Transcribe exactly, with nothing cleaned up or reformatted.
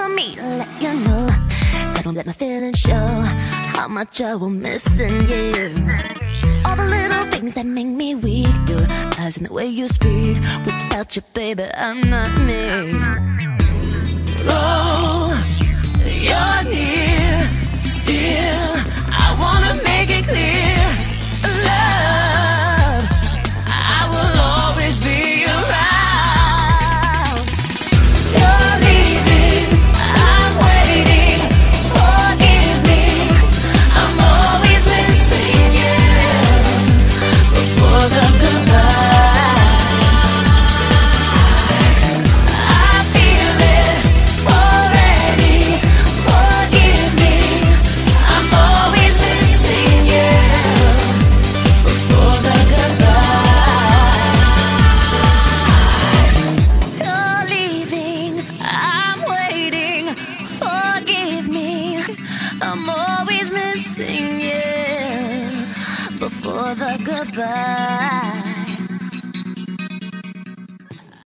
me to let you know. So don't let my feelings show how much I will missing you. All the little things that make me weak, your eyes and the way you speak. Without you, baby, I'm not me. Oh, you're near still. I wanna make it clear, love, I will always be around. You're leaving, I'm waiting. Forgive me, I'm always missing you before the goodbye. I feel it already. Forgive me, I'm always missing you before the goodbye. You're leaving, I'm waiting. Forgive me, I'm always missing you before the goodbye.